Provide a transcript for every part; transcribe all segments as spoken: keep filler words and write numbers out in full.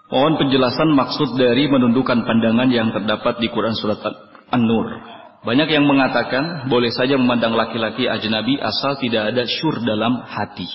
Mohon penjelasan maksud dari menundukkan pandangan yang terdapat di Quran surat An-Nur. Banyak yang mengatakan boleh saja memandang laki-laki ajnabi asal tidak ada syur dalam hati.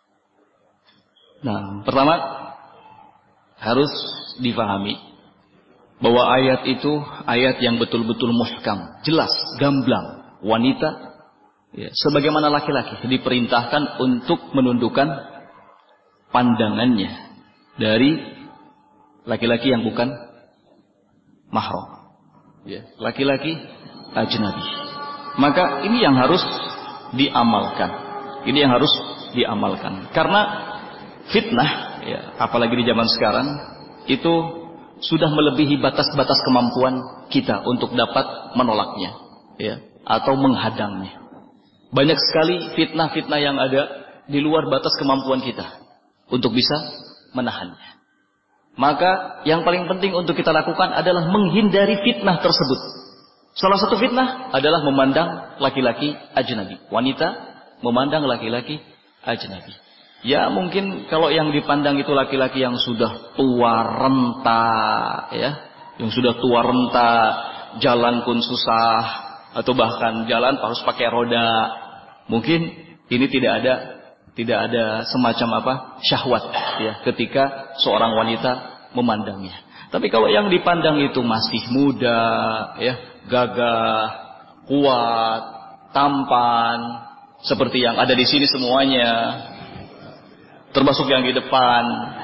Nah, pertama harus difahami bahwa ayat itu ayat yang betul-betul muhkam, jelas, gamblang. Wanita ya, sebagaimana laki-laki diperintahkan untuk menundukkan pandangannya dari laki-laki yang bukan mahram. Ya, laki-laki ajnabi. Maka ini yang harus diamalkan. Ini yang harus diamalkan. Karena fitnah, ya, apalagi di zaman sekarang, itu sudah melebihi batas-batas kemampuan kita untuk dapat menolaknya, ya, atau menghadangnya. Banyak sekali fitnah-fitnah yang ada di luar batas kemampuan kita untuk bisa menahannya. Maka yang paling penting untuk kita lakukan adalah menghindari fitnah tersebut. Salah satu fitnah adalah memandang laki-laki ajnabi. Wanita memandang laki-laki ajnabi. Ya mungkin kalau yang dipandang itu laki-laki yang sudah tua renta, ya, yang sudah tua renta, jalan pun susah, atau bahkan jalan harus pakai roda. Mungkin ini tidak ada tidak ada semacam apa syahwat, ya, ketika seorang wanita memandangnya. Tapi kalau yang dipandang itu masih muda, ya, gagah, kuat, tampan, seperti yang ada di sini semuanya, termasuk yang di depan,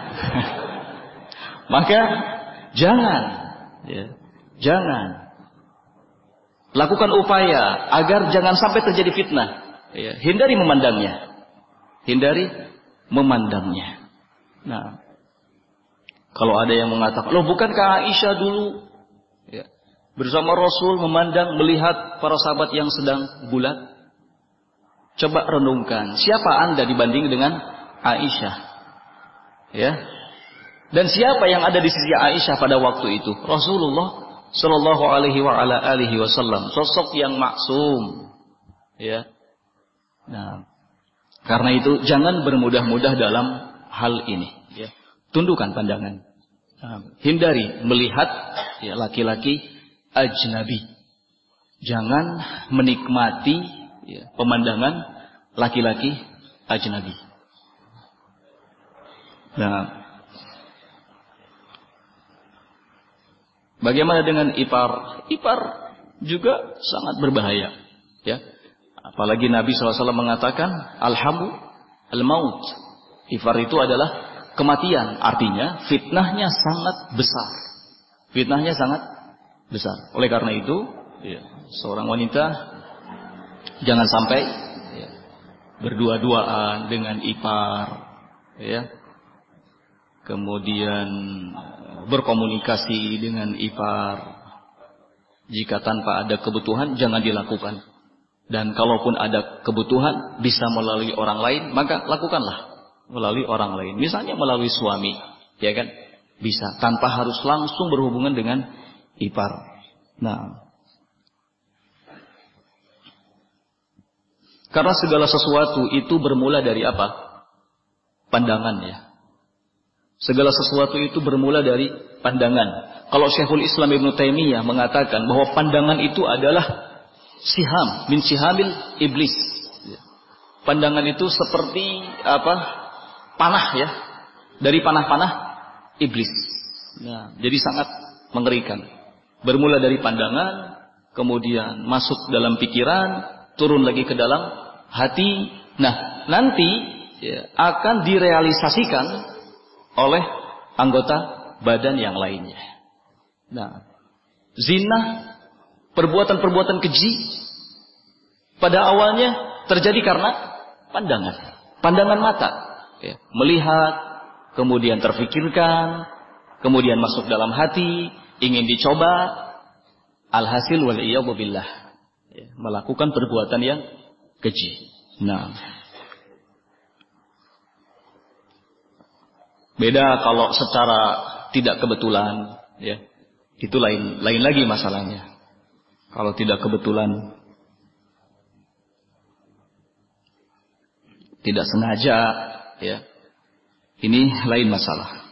maka jangan, ya, jangan lakukan upaya agar jangan sampai terjadi fitnah. Ya, hindari memandangnya, hindari memandangnya. Nah, kalau ada yang mengatakan, loh bukankah Aisyah dulu, ya, bersama Rasul memandang melihat para sahabat yang sedang bulat? Coba renungkan, siapa Anda dibanding dengan Aisyah? Ya. Dan siapa yang ada di sisi Aisyah pada waktu itu? Rasulullah sallallahu alaihi wa ala alihi wasallam, sosok yang maksum. Ya. Nah, karena itu jangan bermudah-mudah dalam hal ini, ya. Tundukkan pandangan. Nah, hindari melihat ya laki-laki ajnabi. Jangan menikmati ya, pemandangan laki-laki ajnabi. Nah, bagaimana dengan ipar? Ipar juga sangat berbahaya, ya. Apalagi Nabi shallallahu alaihi wasallam mengatakan, alhamu al-maut. Ipar itu adalah kematian. Artinya fitnahnya sangat besar. Fitnahnya sangat besar. Oleh karena itu, ya, seorang wanita jangan sampai ya, berdua-duaan dengan ipar, ya. Kemudian berkomunikasi dengan ipar. Jika tanpa ada kebutuhan, jangan dilakukan. Dan kalaupun ada kebutuhan bisa melalui orang lain, maka lakukanlah melalui orang lain. Misalnya melalui suami, ya kan? Bisa tanpa harus langsung berhubungan dengan ipar. Nah, karena segala sesuatu itu bermula dari apa? Pandangan, ya. Segala sesuatu itu bermula dari pandangan. Kalau Syekhul Islam Ibnu Taimiyah mengatakan bahwa pandangan itu adalah siham min sihamil iblis. Pandangan itu seperti apa? Panah, ya, dari panah-panah iblis. Nah, jadi sangat mengerikan. Bermula dari pandangan, kemudian masuk dalam pikiran, turun lagi ke dalam hati. Nah, nanti ya, akan direalisasikan oleh anggota badan yang lainnya. Nah, zina, perbuatan-perbuatan keji pada awalnya terjadi karena pandangan, pandangan mata, ya, melihat, kemudian terfikirkan, kemudian masuk dalam hati, ingin dicoba, alhasil waliyadu billah, ya, melakukan perbuatan yang keji. Nah, beda kalau secara tidak kebetulan, ya, itu lain lain lagi masalahnya. Kalau tidak kebetulan, tidak sengaja, ya, ini lain masalah.